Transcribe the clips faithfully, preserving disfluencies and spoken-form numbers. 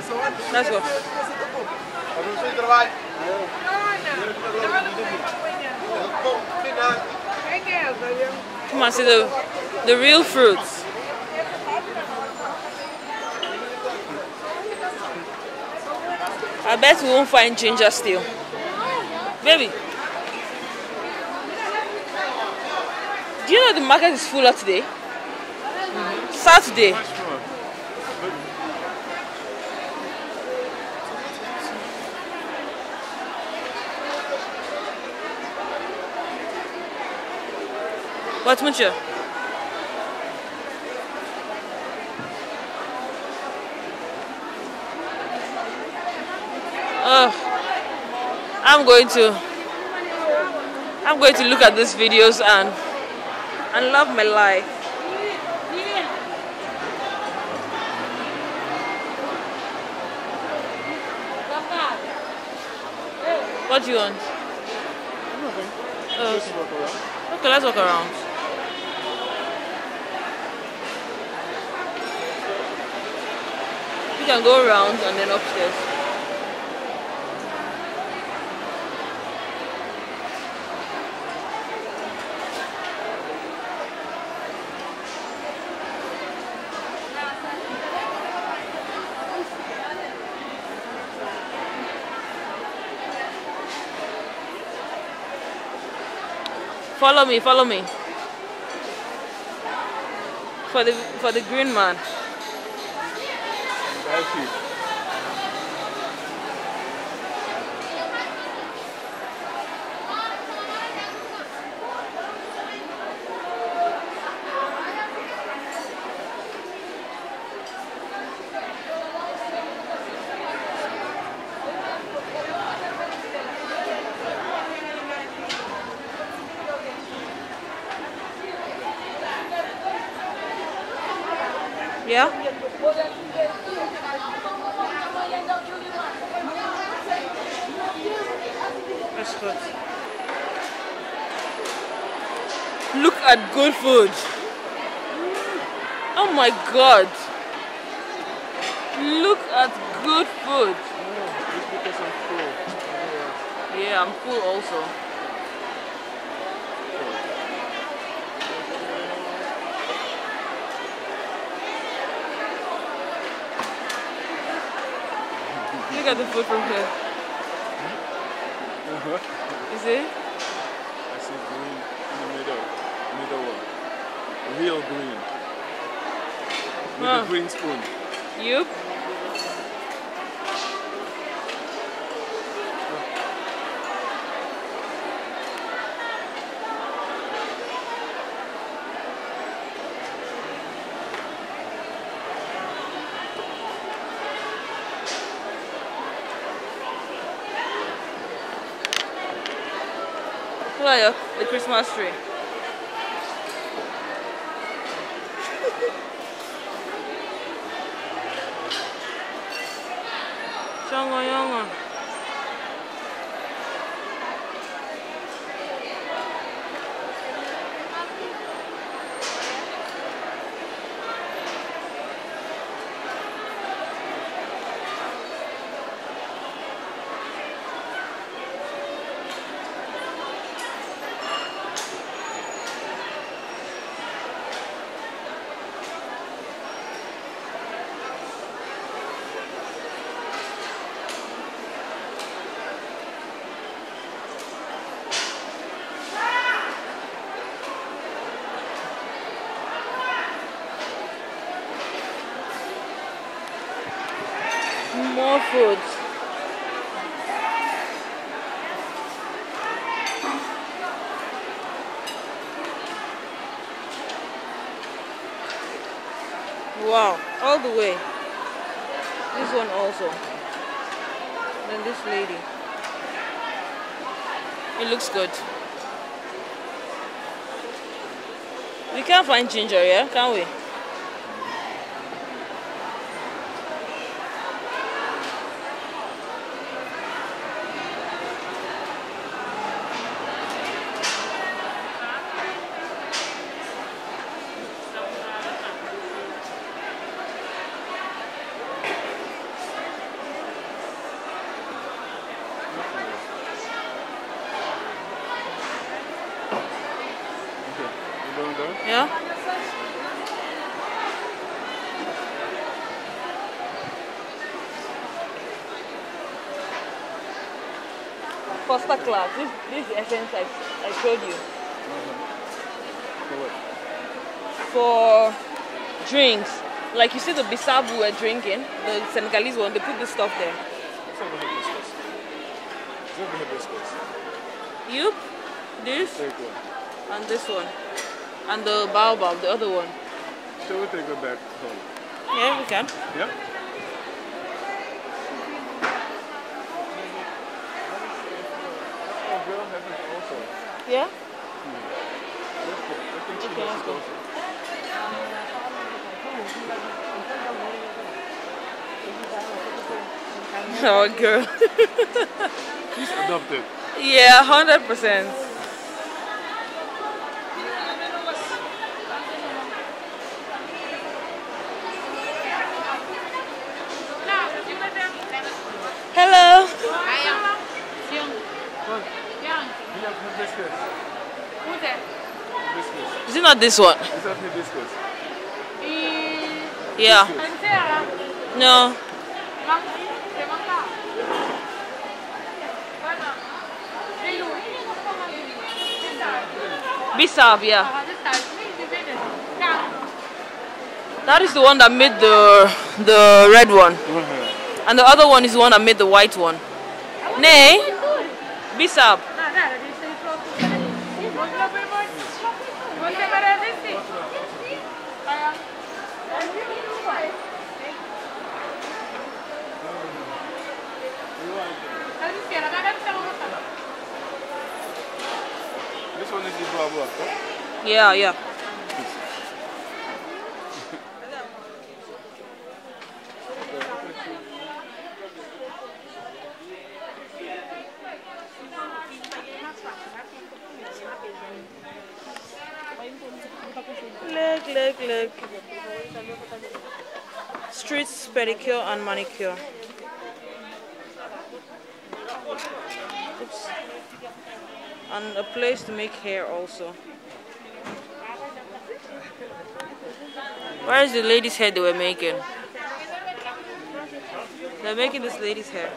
Let's go. Come on, see the the real fruits. I bet we won't find ginger still. Baby, do you know the market is fuller today? Mm-hmm. Saturday. What's mucho? Oh, I'm going to I'm going to look at these videos and and love my life. What do you want? Oh, okay. Okay, let's walk around. We can go around and then upstairs. Follow me, follow me. For the for the green man. Thank you. Yeah? That's good. Look at good food. Oh my god. Look at good food. Just because I'm full. Yeah, I'm full also. Look at the food from here. Uh-huh. You see? I see green in the middle. Middle one. Real green. With Huh. a green spoon. Yup. Look at the Christmas tree. Chongo yongo. More food. Wow, all the way. This one also. Then this lady. It looks good. We can't find ginger, yeah? Can we? Yeah? First class. This, this is the essence I, I showed you. For what? For drinks. Like you see the Bissab we were drinking, the Senegalese one, they put this stuff there. It's over hibiscus. It's over hibiscus. Yup. This Take one. and this one. And the baobab, the other one. So we'll take it back home. Yeah, we can. Yep. Oh, girl, have it also. Yeah? I think she Okay, has let's it go. also. Oh, girl. She's adopted. Yeah, one hundred percent. Hello. We have hibiscus. Hibiscus. Is it not this one? Is that hibiscus? Yeah. No. Bissab, yeah. That is the one that made the the red one. Mm-hmm. And the other one is the one that made the white one. Nay. Bissab. This one is the blah blah. Huh? Yeah, yeah. Look, look, look. Streets, pedicure and manicure. Oops. And a place to make hair also. Where is the lady's hair they were making? They're making this lady's hair.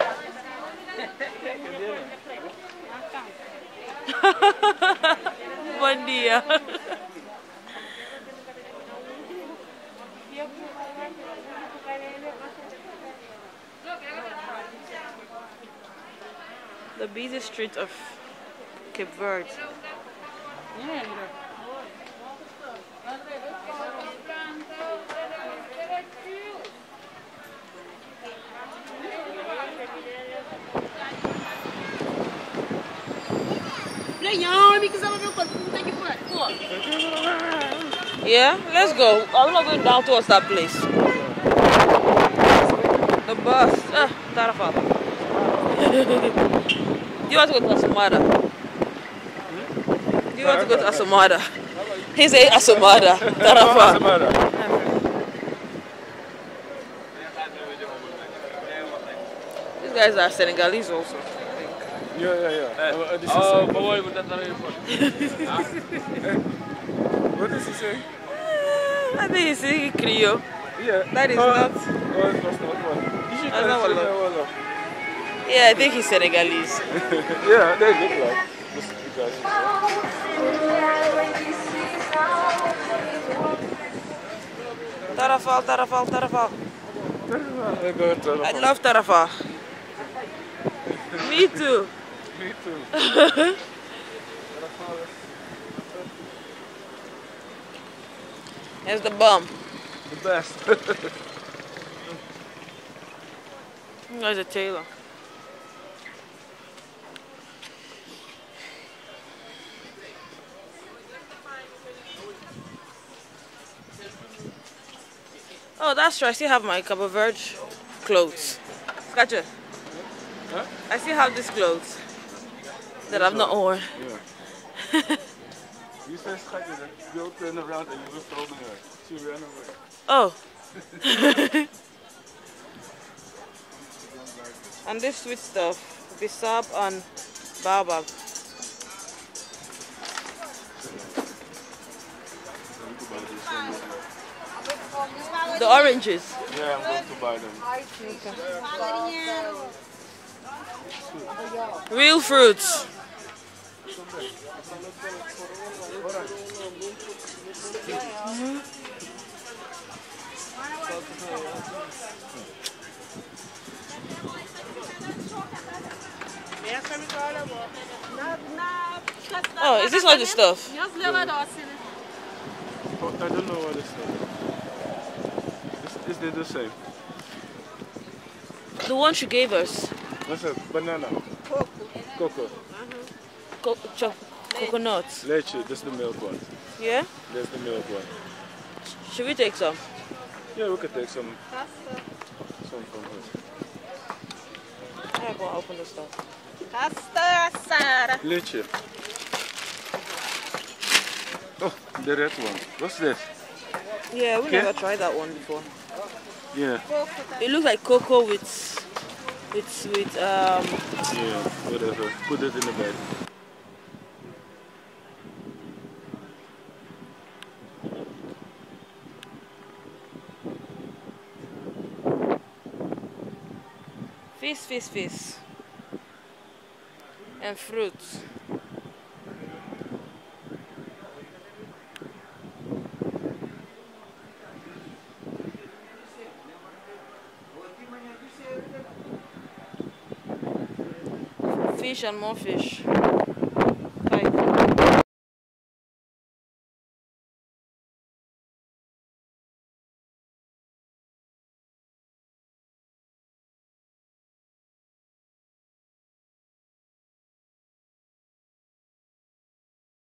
Buen día. The busy street of Cape Verde. Yeah, let's go. I'm not going down towards that place. The bus. Ah, Tarafa. Do you want to go to Asomada? Do you want to go to Asomada? He said Asomada. Tarafa. These guys are Senegalese also. Yeah, yeah, yeah. Uh, uh, this is Oh, uh, boy, but that's not even what does he say? I think he's saying Creole. Yeah. That is uh, not. Oh, it's not what. You should That's not say what- that one. Yeah, I think he's Senegalese. Yeah, they look like. Just because. Tarafal, Tarafal, Tarafal. I go to I love Tarafal. Me too. Me too. Here's the bum. The best. There's a tailor. Oh, that's true. I still have my Cabo Verde clothes. Scratcher. Huh? I still have these clothes that I've not worn. Yeah. You said schatje, that girl turned around and you were filming her. She ran away. Oh. And this sweet stuff, Bissap and Baobab. The oranges. Yeah, I'm going to buy them. Okay. Real fruits. Mm-hmm. Oh, is this all the stuff? Yeah. Oh, I don't know what this is. Is they the same? The one she gave us. What's that? Banana. Cocoa. Cocoa. Co cho coconut. Leche, this is the milk one. Yeah? There's the milk one. Should we take some? Yeah, we could take some. Some from her. I'm going to open the stuff. Leche. Oh, the red one. What's this? Yeah, we Okay. never tried that one before. Yeah. It looks like cocoa with, with, with um. Yeah, whatever. Put it in the bag. Fish, fish, fish. And fruits. Fish and more fish.